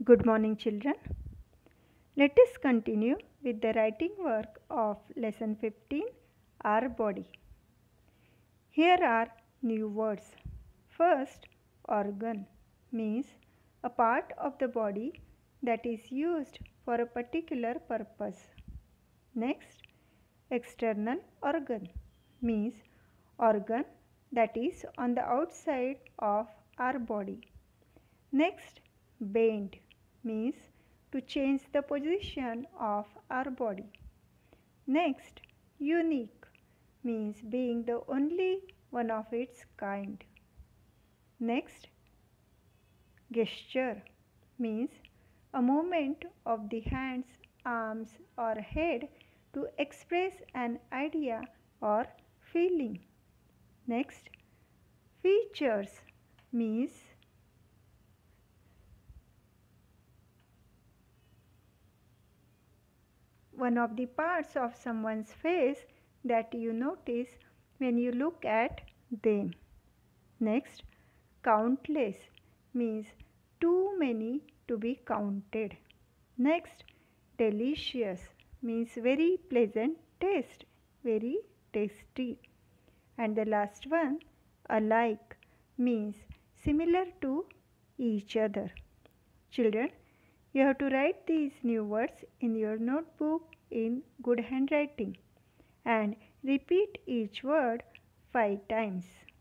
Good morning, children. Let us continue with the writing work of lesson 15, Our Body. Here are new words. First, organ means a part of the body that is used for a particular purpose. Next, external organ means organ that is on the outside of our body. Next, bend means to change the position of our body. Next, unique means being the only one of its kind. Next, gesture means a movement of the hands, arms or head to express an idea or feeling. Next, features means one of the parts of someone's face that you notice when you look at them. Next, countless means too many to be counted. Next, delicious means very pleasant taste, very tasty. And the last one, alike means similar to each other. Children, you have to write these new words in your notebook in good handwriting and repeat each word 5 times.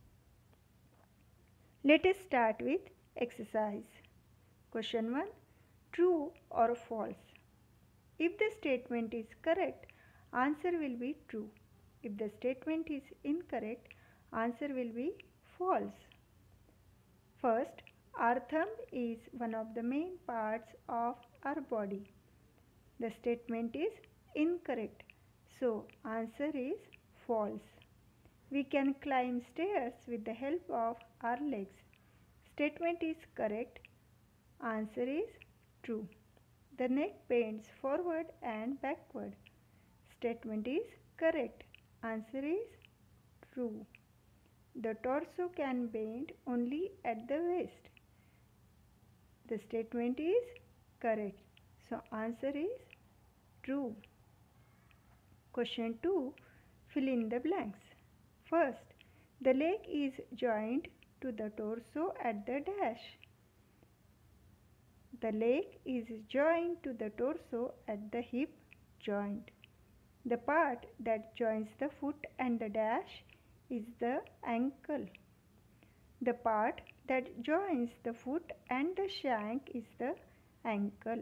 Let us start with exercise. Question 1. True or false? If the statement is correct, answer will be true. If the statement is incorrect, answer will be false. First, our thumb is one of the main parts of our body. The statement is incorrect, so answer is false. We can climb stairs with the help of our legs. Statement is correct, answer is true. The neck bends forward and backward. Statement is correct, answer is true. The torso can bend only at the waist. The statement is correct. So answer is true. Question 2. Fill in the blanks. First, the leg is joined to the torso at the dash. The leg is joined to the torso at the hip joint. The part that joins the foot and the dash is the ankle. The part that joins the foot and the shank is the ankle.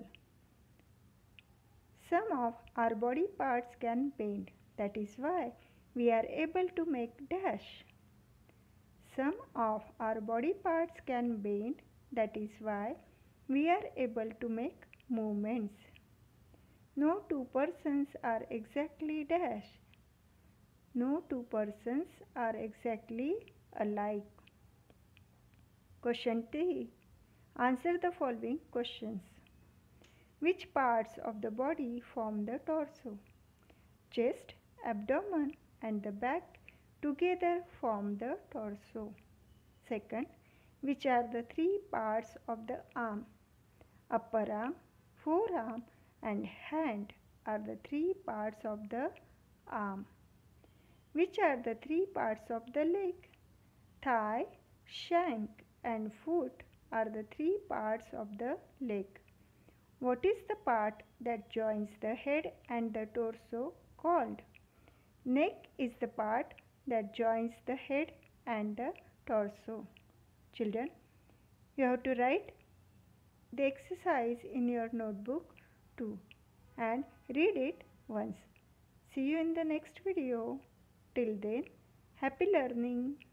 Some of our body parts can bend. That is why we are able to make dash. Some of our body parts can bend. That is why we are able to make movements. No two persons are exactly dash. No two persons are exactly alike. Question 3. Answer the following questions. Which parts of the body form the torso? Chest, abdomen and the back together form the torso. Second, which are the 3 parts of the arm? Upper arm, forearm and hand are the 3 parts of the arm. Which are the 3 parts of the leg? Thigh, shank and foot are the 3 parts of the leg. What is the part that joins the head and the torso called? Neck is the part that joins the head and the torso. Children, you have to write the exercise in your notebook too and read it once. See you in the next video. Till then, happy learning.